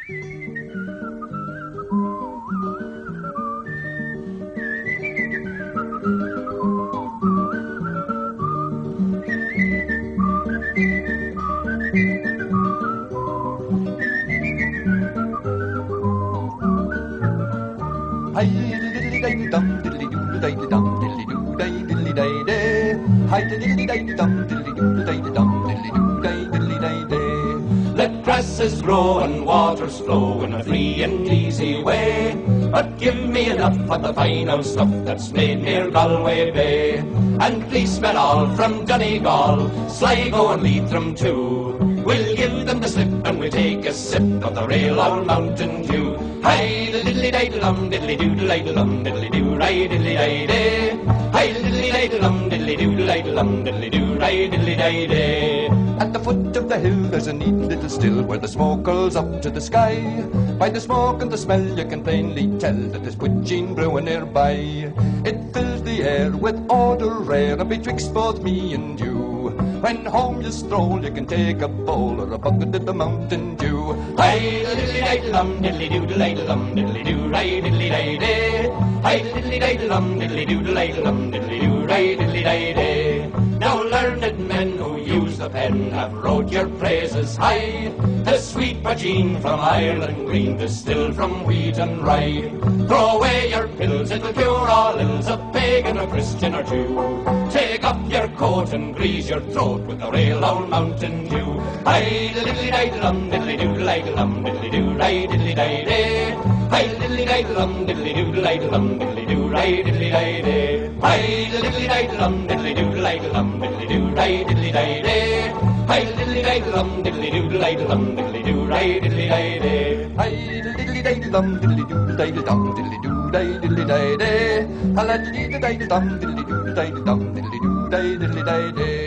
Hi diddly diddly dum diddly doo diddly dum diddly doo diddly day day. Hi diddly diddly dum diddly doo diddly dum diddly doo diddly day day. Let grasses grow and waters flow in a free and easy way, but give me enough of the fine old stuff that's made near Galway Bay. And policemen all from Donegal, Sligo and Leitrim too, we'll give them the slip and we'll take a sip of the real old Mountain Dew. Hi diddly diddly dum diddly doo diddly dum diddly doo diddly day day. Hi diddly diddly dum diddly doo diddly dum diddly doo diddly day day. At the foot of the hill there's a neat little still where the smoke curls up to the sky. By the smoke and the smell you can plainly tell that there's poaching brewing nearby. It fills the air with odour rare, and betwixt both me and you, when home you stroll you can take a bowl or a bucket of the Mountain Dew. Hi diddly diddly dum diddly doo diddly dum diddly doo diddly day day. Hi diddly diddly dum diddly doo diddly dum diddly doo diddly day day. Now learned men who use the pen have wrote your praises high. The sweet poaching from Ireland green, distilled from wheat and rye. Throw away your pills, it'll cure all ills, a pagan, a Christian or two. Take off your coat and grease your throat with the real old Mountain Dew. Hi diddly diddly dum diddly doo diddly dum diddly doo diddly day day. Hi diddly diddly dum diddly doo diddly dum diddly doo diddly day day. Hi diddly diddly dum diddly doo diddly dum diddly doo diddly day day. Hi diddly diddly dum diddly doo diddly dum diddly doo diddly day day. Hi diddly diddly dum diddly doo diddly dum diddly doo diddly day day. Hi diddly diddly dum diddly doo diddly dum diddly doo diddly day day.